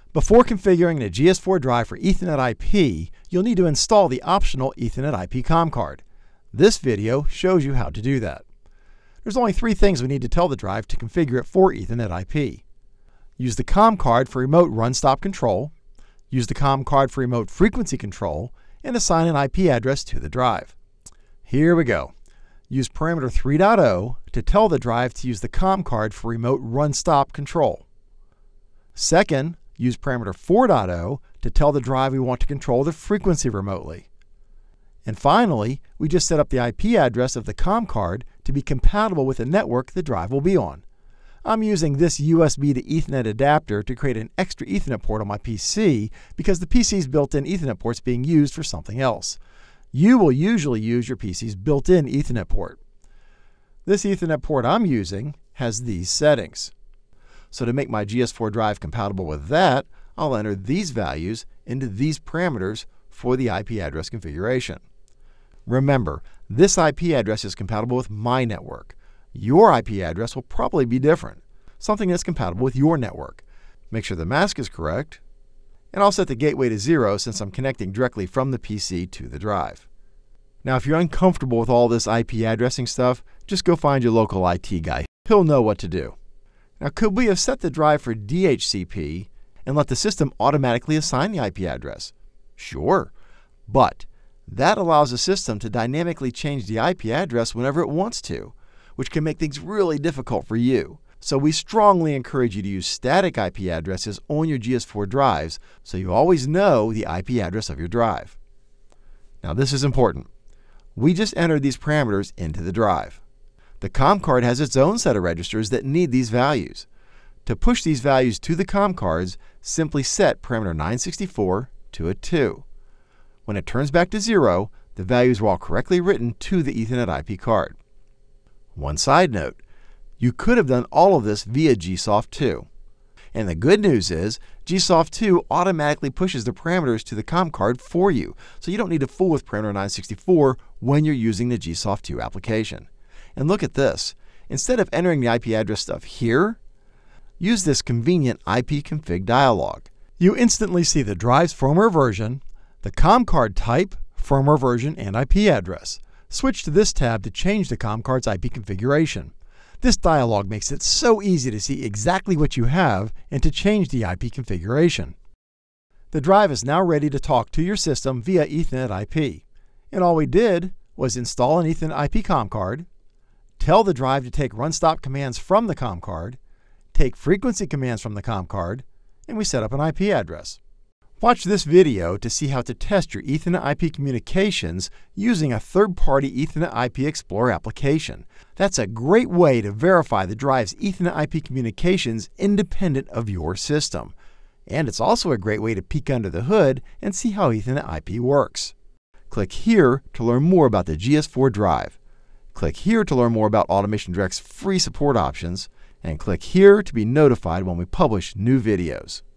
Before configuring the GS4 drive for Ethernet IP, you'll need to install the optional Ethernet IP COM card. This video shows you how to do that. There's only 3 things we need to tell the drive to configure it for Ethernet IP. Use the COM card for remote run-stop control, use the COM card for remote frequency control, and assign an IP address to the drive. Here we go. Use parameter 3.0 to tell the drive to use the COM card for remote run-stop control. Second, use parameter 4.0 to tell the drive we want to control the frequency remotely. And finally, we just set up the IP address of the COM card to be compatible with the network the drive will be on. I'm using this USB to Ethernet adapter to create an extra Ethernet port on my PC because the PC's built-in Ethernet port's being used for something else. You will usually use your PC's built-in Ethernet port. This Ethernet port I'm using has these settings. So to make my GS4 drive compatible with that, I'll enter these values into these parameters for the IP address configuration. Remember, this IP address is compatible with my network. Your IP address will probably be different, something that's compatible with your network. Make sure the mask is correct, and I'll set the gateway to 0 since I'm connecting directly from the PC to the drive. Now, if you're uncomfortable with all this IP addressing stuff, just go find your local IT guy. He'll know what to do. Now, could we have set the drive for DHCP and let the system automatically assign the IP address? Sure, but that allows the system to dynamically change the IP address whenever it wants to, which can make things really difficult for you. So we strongly encourage you to use static IP addresses on your GS4 drives so you always know the IP address of your drive. Now, this is important. We just entered these parameters into the drive. The COM card has its own set of registers that need these values. To push these values to the COM cards, simply set parameter 964 to a 2. When it turns back to 0, the values are all correctly written to the Ethernet IP card. One side note, you could have done all of this via GSoft 2. And the good news is, GSoft 2 automatically pushes the parameters to the COM card for you, so you don't need to fool with parameter 964 when you're using the GSoft 2 application. And look at this. Instead of entering the IP address stuff here, use this convenient IP config dialog. You instantly see the drive's firmware version, the COM card type, firmware version, and IP address. Switch to this tab to change the COM card's IP configuration. This dialog makes it so easy to see exactly what you have and to change the IP configuration. The drive is now ready to talk to your system via Ethernet IP. And all we did was install an Ethernet IP COM card, tell the drive to take run-stop commands from the COM card, take frequency commands from the COM card, and we set up an IP address. Watch this video to see how to test your Ethernet IP communications using a third-party Ethernet IP Explorer application. That's a great way to verify the drive's Ethernet IP communications independent of your system. And it's also a great way to peek under the hood and see how Ethernet IP works. Click here to learn more about the GS4 drive. Click here to learn more about Automation Direct's free support options, and click here to be notified when we publish new videos.